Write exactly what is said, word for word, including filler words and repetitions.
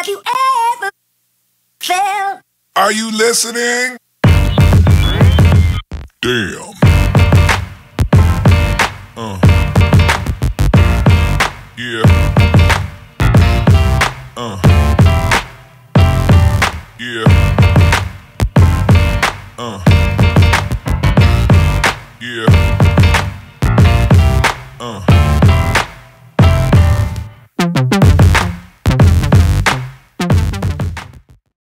Have you ever felt? Are you listening? Damn. Uh. Yeah. Uh. Yeah.